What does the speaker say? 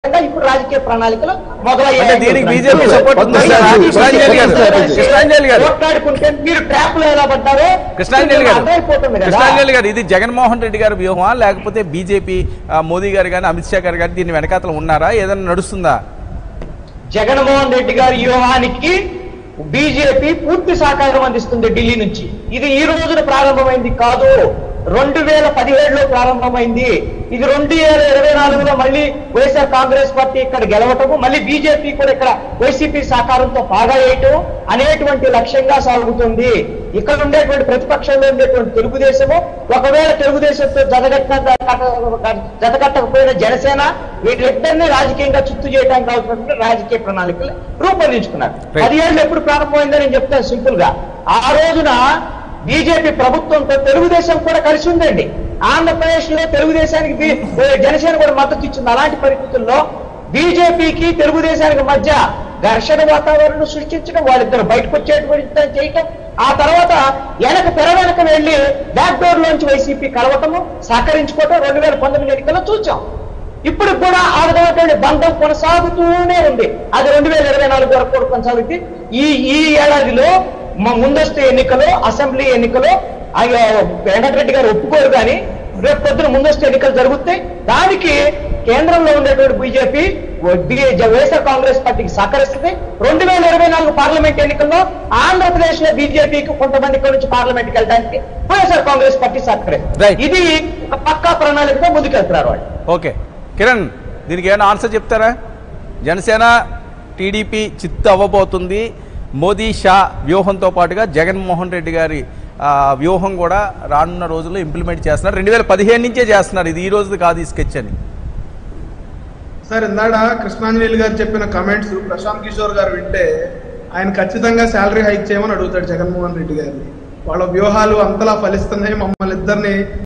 ఇప్పుడు రాజకీయ ప్రణాళికలు మొదలయ్యాకుంటే మీరు ట్రాప్ లో ఎలా పడ్డారో కృష్ణాంజలి గారు, ఇది జగన్మోహన్ రెడ్డి గారి వ్యూహమా లేకపోతే బీజేపీ మోదీ గారు కానీ అమిత్ షా గారు కానీ దీని వెనకాతలు ఉన్నారా? ఏదైనా నడుస్తుందా? జగన్మోహన్ రెడ్డి గారి వ్యూహానికి బీజేపీ పూర్తి సహకారం అందిస్తుంది ఢిల్లీ నుంచి. ఇది ఈ రోజున ప్రారంభమైంది కాదు, 2017లో ప్రారంభమైంది. ఇది 2024లో మళ్ళీ వైఎస్ఆర్ కాంగ్రెస్ పార్టీ ఇక్కడ గెలవటము, మళ్ళీ బీజేపీ కూడా ఇక్కడ వైసీపీ సహకారంతో బాగా వేయటం అనేటువంటి లక్ష్యంగా సాగుతుంది. ఇక్కడ ఉండేటువంటి ప్రతిపక్షంలో ఉండేటువంటి తెలుగుదేశము, ఒకవేళ తెలుగుదేశంతో జతకట్టకపోయిన జనసేన, వీటిద్దరినీ రాజకీయంగా చుట్టూ చేయడానికి కావాల్సినటువంటి రాజకీయ ప్రణాళికలు రూపొందించుకున్నారు. 10 ఏళ్ళు ఎప్పుడు ప్రారంభమైందని నేను చెప్తాను సింపుల్ గా. ఆ రోజున బీజేపీ ప్రభుత్వంతో తెలుగుదేశం కూడా కలిసి ఉందండి. ఆంధ్రప్రదేశ్ లో తెలుగుదేశానికి జనసేన కూడా మద్దతు ఇచ్చింది. అలాంటి పరిస్థితుల్లో బీజేపీకి తెలుగుదేశానికి మధ్య ఘర్షణ వాతావరణం సృష్టించడం, వాళ్ళిద్దరు బయటకు వచ్చేటువంటి చేయటం, ఆ తర్వాత తెర వెనక వెళ్లి బ్యాక్ డోర్ లోంచి వైసీపీ కలవటము, సహకరించుకోవటం 2019 ఎన్నికల్లో చూసాం. ఇప్పుడు కూడా ఆ విధమైనటువంటి బంధం కొనసాగుతూనే ఉంది. అది 2024 వరకు కూడా కొనసాగుతుంది. ఈ ఏడాదిలో ముందస్తు ఎన్నికలు, అసెంబ్లీ ఎన్నికలు వెంకటరెడ్డి గారు ఒప్పుకోరు, కానీ రేపు పొద్దున ముందస్తు ఎన్నికలు జరుగుతాయి. దానికి కేంద్రంలో ఉండేటువంటి బీజేపీ వైఎస్ఆర్ కాంగ్రెస్ పార్టీకి సహకరిస్తుంది. 2024 పార్లమెంట్ ఎన్నికల్లో ఆంధ్రప్రదేశ్ లో బీజేపీకి కొంతమంది ఇక్కడ నుంచి పార్లమెంట్కి వెళ్ళడానికి వైఎస్ఆర్ కాంగ్రెస్ పార్టీ సహకరిస్తుంది. ఇది ఒక పక్కా ప్రణాళికతో ముందుకెళ్తున్నారు వాళ్ళు. ఓకే కిరణ్, దీనికి ఏమైనా ఆన్సర్ చెప్తారా? జనసేన టీడీపీ చిత్తు అవ్వబోతుంది. మోదీ షా వ్యూహంతో పాటుగా జగన్మోహన్ రెడ్డి గారి వ్యూహం కూడా రానున్న రోజుల్లో ఇంప్లిమెంట్ చేస్తున్నారు. 2015 నుంచే చేస్తున్నారు. ఇది ఈ రోజు కాదు ఈ స్కెచ్ అని. సార్, ఇందాడ కృష్ణాంజలి గారు చెప్పిన కమెంట్స్ ప్రశాంత్ కిషోర్ గారు వింటే ఆయన ఖచ్చితంగా శాలరీ హైక్ చేయమని అడుగుతాడు జగన్మోహన్ రెడ్డి గారిని. వాళ్ళ వ్యూహాలు అంతలా ఫలిస్తున్నాయి, మమ్మల్ని ఇద్దరిని